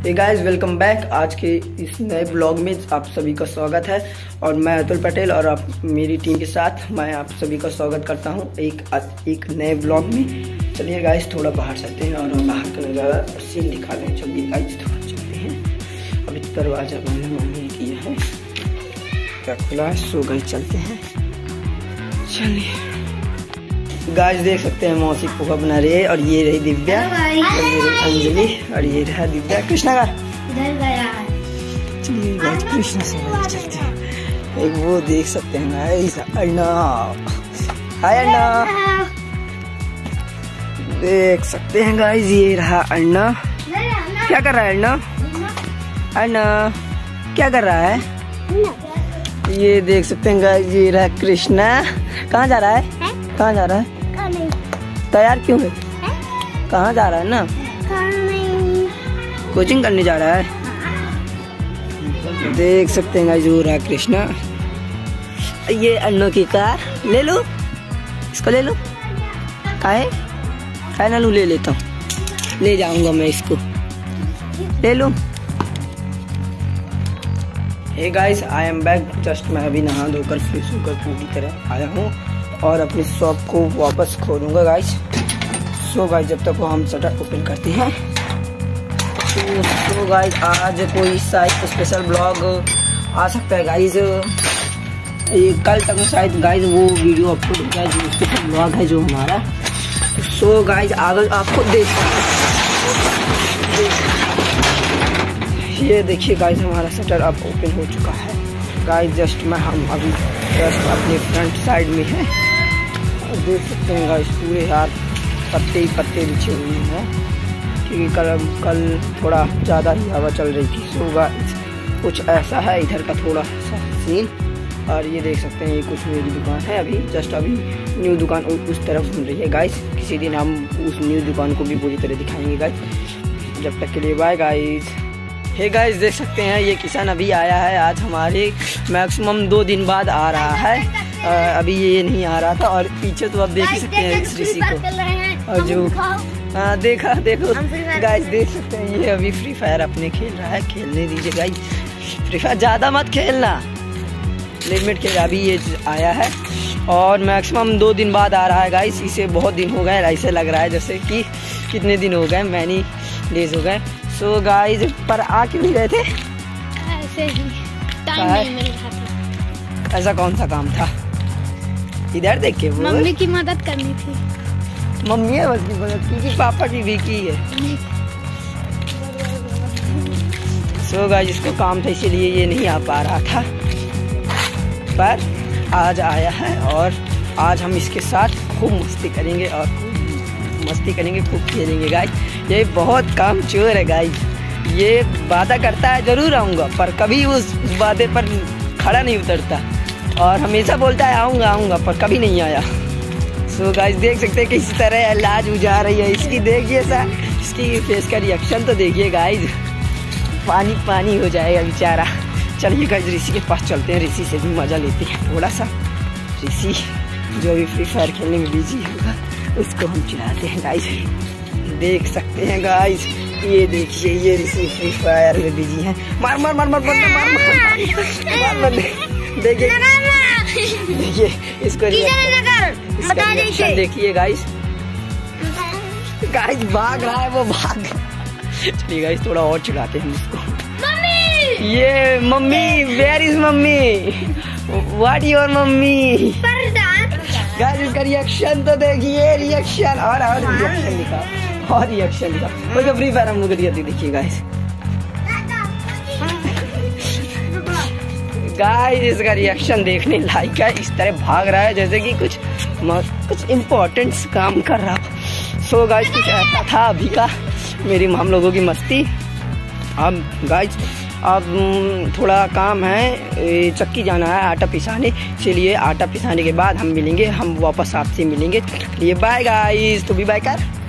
Hey guys, welcome back. आज के इस नए ब्लॉग में आप सभी का स्वागत है और मैं अतुल पटेल और आप मेरी टीम के साथ मैं आप सभी का स्वागत करता हूं एक नए ब्लॉग में। चलिए गाइस, थोड़ा बाहर चलते हैं और बाहर का नज़ारा सीन दिखा दें। चलिए गाइस, थोड़ा चलते हैं। अभी दरवाजा मैंने किया है, क्या खुला है, सो गाइस चलते हैं। चलिए गाइस, देख सकते हैं मौसी पोहा बना रही है और ये रही दिव्या और ये रही अंजलि और ये रहा दिव्या। कृष्णा का चलिए गाइस, कृष्णा से चलते हैं। एक वो देख सकते हैं गाइस, अन्ना। हाय अन्ना, देख सकते हैं गाइस, ये रहा अन्ना। क्या कर रहा है अन्ना? अन्ना क्या कर रहा है? ये देख सकते हैं गाइस, ये रहा कृष्णा। कहाँ जा रहा है? कहाँ जा रहा है? तैयार क्यों है? कहाँ जा रहा है ना? कोचिंग करने जा रहा है। देख सकते हैं गाइस, जो रहा कृष्णा। ये अन्नू की कार, ले लो इसको, ले लो। काहे ना लू, ले लेता हूँ, ले जाऊंगा मैं इसको, ले लो। Hey guys, I am back. Just मैं अभी नहा धोकर फ्रेश होकर पूरी तरह आया हूँ और अपनी शॉप को वापस खोलूंगा गाइस। सो गाइस, जब तक वो हम शटर ओपन करते हैं तो गाइस, आज कोई शायद स्पेशल ब्लॉग आ सकता है गाइस। ये कल तक शायद गाइस वो वीडियो अपलोड हो जाए जो स्पेशल ब्लॉग है जो हमारा। तो सो गाइस, आगे आपको ये देखिए गाइस, हमारा शटर अब ओपन हो चुका है गाइस। जस्ट हम अभी जस्ट अपने फ्रंट साइड में है और देख सकते हैं गाइस, पूरे यार पत्ते ही पत्ते बिछे हुए हैं क्योंकि कल थोड़ा ज़्यादा ही हवा चल रही थी। सो गाइस, कुछ ऐसा है इधर का थोड़ा सा सीन। और ये देख सकते हैं, ये कुछ मेरी दुकान है। अभी जस्ट अभी न्यू दुकान उस तरफ घूम रही है गाइस। किसी दिन हम उस न्यू दुकान को भी पूरी तरह दिखाएंगे गाइस। जब तक के लिए बाय गाइस। हे गाइस, देख सकते हैं ये किसान अभी आया है। आज हमारे मैक्सिमम 2 दिन बाद आ रहा है। अभी ये नहीं आ रहा था और पीछे तो आप देख ही सकते हैं इस ऋषि को। और जो देखो गाइस, देख सकते हैं ये अभी फ्री फायर अपने खेल रहा है। खेलने दीजिए गाइस, फ्री फायर ज़्यादा मत खेलना, लिमिट खेल। अभी ये आया है और मैक्सिमम 2 दिन बाद आ रहा है गाइस। इसे बहुत दिन हो गए, ऐसे लग रहा है जैसे कि कितने दिन हो गए, मैनी डेज हो गए। सो गाइस, पर आ क्यों नहीं रहे थे? ऐसे ही टाइम नहीं मिल रहा था। ऐसा कौन सा काम था? इधर देखिए, मम्मी की मदद करनी थी। मम्मी है बस की मदद, क्योंकि पापा की भी की है। सो गाइस, इसको काम था इसीलिए ये नहीं आ पा रहा था, पर आज आया है और आज हम इसके साथ खूब मस्ती करेंगे और खूब खेलेंगे गाइस। ये बहुत काम चोर है गाइस। ये वादा करता है जरूर आऊँगा, पर कभी उस वादे पर खड़ा नहीं उतरता और हमेशा बोलता है आऊँगा, पर कभी नहीं आया। सो गाइस, देख सकते हैं किसी तरह लाज उजा रही है इसकी। देखिए इसकी फेस का रिएक्शन तो देखिए गाइस, पानी हो जाएगा बेचारा। चलिए गाइस, ऋषि के पास चलते हैं, ऋषि से भी मजा लेते हैं थोड़ा सा। ऋषि जो भी फ्री फायर खेलने में बिजी होगा उसको हम चिढ़ाते हैं गाइस। देख सकते हैं गाइस, ये देखिए, ये ऋषि फ्री फायर में बिजी है। मार देखिए इसको रिएक्शन देखिए गाइस। भाग रहा है वो, भाग। चलिए गाइस, थोड़ा और चिढ़ाते हैं इसको। ये mummy, where is mummy? What your mummy? Guys, इसका रिएक्शन तो देखिए, रिएक्शन और रिएक्शन लिखा और रिएक्शन लिखा। कोई तो फ्री फायर हम लोग देखिए गाइस। गाइस, इसका रिएक्शन देखने लायक है। इस तरह भाग रहा है जैसे कि कुछ इम्पोर्टेंट काम कर रहा हो। सो गाइस, कुछ ऐसा था अभी का हम लोगों की मस्ती। अब गाइस, अब थोड़ा काम है, चक्की जाना है आटा पिसाने। चलिए आटा पिसाने के बाद हम मिलेंगे, हम वापस आपसे मिलेंगे। ये बाय गाइस, तो भी बाय कर।